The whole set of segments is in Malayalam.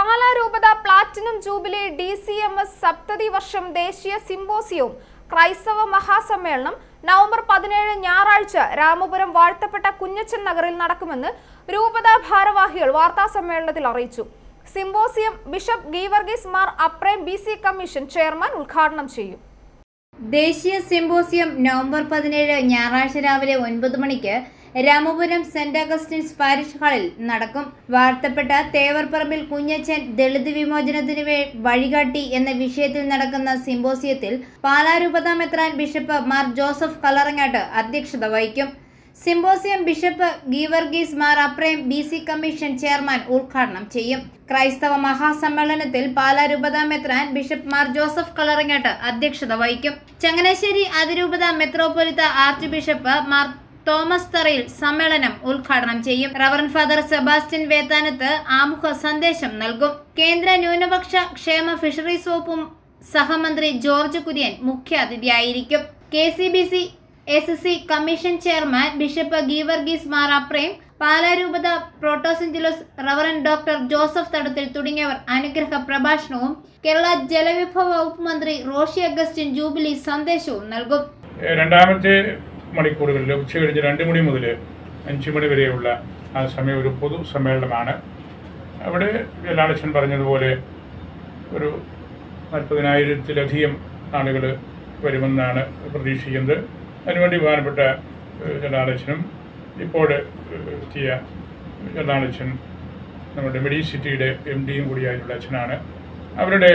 പാലാരൂപത പ്ലാറ്റിനം ജൂബിലി DCMS സപ്തതി വർഷം ദേശീയ സിംബോസിയവും ക്രൈസ്തവ മഹാസമ്മേളനം നവംബർ 17 ഞായറാഴ്ച രാമപുരം വാഴ്ത്തപ്പെട്ട കുഞ്ഞച്ചൻ നഗറിൽ നടക്കുമെന്ന് രൂപത ഭാരവാഹികൾ വാർത്താസമ്മേളനത്തിൽ അറിയിച്ചു. Symposium bishop Geevarghese Mar Aprem BC commission chairman ഉദ്ഘാടനം ചെയ്യും. ദേശീയ സിംബോസിയം നവംബർ 17 ഞായറാഴ്ച രാവിലെ 9 മണിക്ക് രാമപുരം സെന്റ് അഗസ്റ്റിൻസ് പാരിഷ് ഹാളിൽ നടക്കും. വാഴ്ത്തപ്പെട്ട തേവർപ്പറമ്പിൽ കുഞ്ഞച്ചൻ ദളിത് വിമോചനത്തിന് വഴികാട്ടി എന്ന വിഷയത്തിൽ നടക്കുന്ന സിംബോസിയത്തിൽ പാലാരൂപത മെത്രാൻ ബിഷപ്പ് മാർ ജോസഫ് കല്ലറങ്ങാട്ട് അധ്യക്ഷത വഹിക്കും. Symposium bishop Geevarghese Mar Aprem BC commission chairman ഉദ്ഘാടനം ചെയ്യും. ക്രൈസ്തവ മഹാസമ്മേളനത്തിൽ പാലാരൂപത മെത്രാൻ ബിഷപ്പ് മാർ ജോസഫ് കല്ലറങ്ങാട്ട് അധ്യക്ഷത വഹിക്കും. ചങ്ങനാശ്ശേരി അതിരൂപത മെത്രോപൊലിത്ത archbishop Mar Thomas Tharayil സമ്മേളനം ഉദ്ഘാടനം ചെയ്യും. റവറന്റ് ഫാദർ സെബാസ്റ്റ്യൻ വേത്താനത്ത് ആമുഖ സന്ദേശം നൽകും. കേന്ദ്ര ന്യൂനപക്ഷ ക്ഷേമ ഫിഷറീസ് വകുപ്പും സഹമന്ത്രി ജോർജ് കുര്യൻ മുഖ്യാതിഥിയായിരിക്കും. KCBC SC commission chairman bishop Geevarghese Mar Aprem, പാലാരൂപത protosyncellus reverend doctor Joseph Thadathil തുടങ്ങിയവർ അനുഗ്രഹ പ്രഭാഷണവും കേരള ജലവിഭവ വകുപ്പ് മന്ത്രി റോഷി അഗസ്റ്റിൻ ജൂബിലി സന്ദേശവും നൽകും. രണ്ടാമത്തെ മണിക്കൂറുകളിൽ ഉച്ചകഴിഞ്ഞ് 2 മണി മുതൽ 5 മണി വരെയുള്ള ആ സമയം ഒരു പൊതു സമ്മേളനമാണ്. അവിടെ ജലാളച്ചൻ പറഞ്ഞതുപോലെ ഒരു 40,000-ത്തിലധികം ആളുകൾ വരുമെന്നാണ് പ്രതീക്ഷിക്കുന്നത്. അതിനുവേണ്ടി ബഹുമാനപ്പെട്ട ജലാളച്ചനും ഇപ്പോൾ എത്തിയ ജലാളച്ചൻ നമ്മുടെ മെഡിസിറ്റിയുടെ MDയും കൂടിയായിട്ടുള്ള അച്ഛനാണ്. അവരുടെ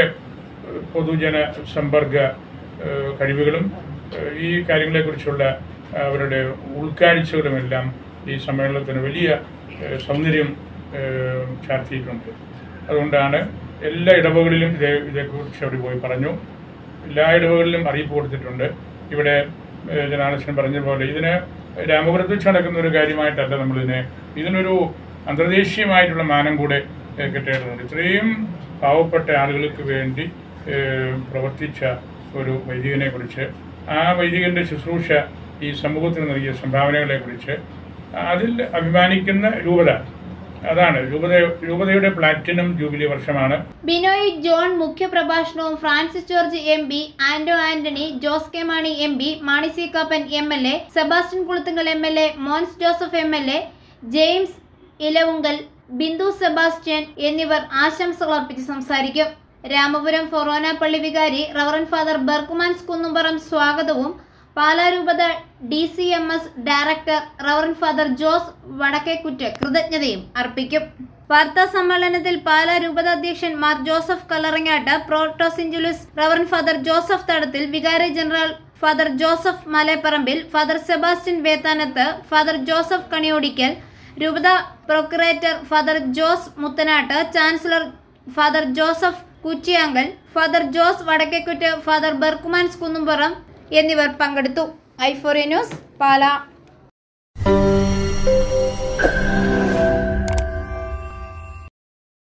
പൊതുജന സമ്പർക്ക കഴിവുകളും ഈ കാര്യങ്ങളെക്കുറിച്ചുള്ള അവരുടെ ഉൾക്കാഴ്ചകളുമെല്ലാം ഈ സമ്മേളനത്തിന് വലിയ സൗന്ദര്യം ചാർത്തിയിട്ടുണ്ട്. അതുകൊണ്ടാണ് എല്ലാ ഇടവകളിലും ഇതേക്കുറിച്ച് അവർ പോയി പറഞ്ഞു. എല്ലാ ഇടവകളിലും അറിയിപ്പ് കൊടുത്തിട്ടുണ്ട്. ഇവിടെ ജനാലക്ഷൻ പറഞ്ഞതുപോലെ ഇതിന് രാമപുരത്ത് വെച്ച് നടക്കുന്ന ഒരു കാര്യമായിട്ടല്ല ഇതിനൊരു അന്തർദേശീയമായിട്ടുള്ള മാനം കൂടെ കിട്ടേണ്ടതുണ്ട്. ഇത്രയും പാവപ്പെട്ട ആളുകൾക്ക് വേണ്ടി പ്രവർത്തിച്ച ഒരു വൈദികനെക്കുറിച്ച്, ആ വൈദികൻ്റെ ശുശ്രൂഷ ഈ സമൂഹത്തിന് നൽകിയ സംഭാവനകളെക്കുറിച്ച് അതിൽ അഭിമാനിക്കുന്ന രൂപത. അതാണ് രൂപതയുടെ പ്ലാറ്റിനം ജൂബിലി വർഷമാണ്. ബിനോയ് ജോൺ മുഖ്യപ്രഭാഷണവും Francis George MB, Anto Antony, Jose K Mani MB, Mani C Kappan MLA, Sebastian Kulathunkal MLA, Mons Joseph MLA, James Elavunkal, Bindu Sebastian എന്നിവർ ആശംസകൾ അർപ്പിച്ച് സംസാരിക്കും. രാമപുരം ഫൊറോന പള്ളി വികാരി റവറന്റ് ഫാദർ ബർക്കുമാൻസ് കുന്നുംപുറം സ്വാഗതവും പാലാരൂപത DCMS director reverend father Jose Vadakkekuttu കൃതജ്ഞതയും അർപ്പിക്കും. വാർത്താ സമ്മേളനത്തിൽ പാലാരൂപത അധ്യക്ഷൻ Mar Joseph Kallarangatt, protosyncellus reverend father Joseph Thadathil, വികാരി general father Joseph Malaparambil, father Sebastian Vethanath, father Joseph Kaniyodickal, രൂപത procurator father Jose Muthanattu, chancellor father Joseph Kuchiyankal, father Jose Vadakkekuttu, father Berchmans Kunnumpuram എന്നിവർ പങ്കെടുത്തു. i4A news, Pala.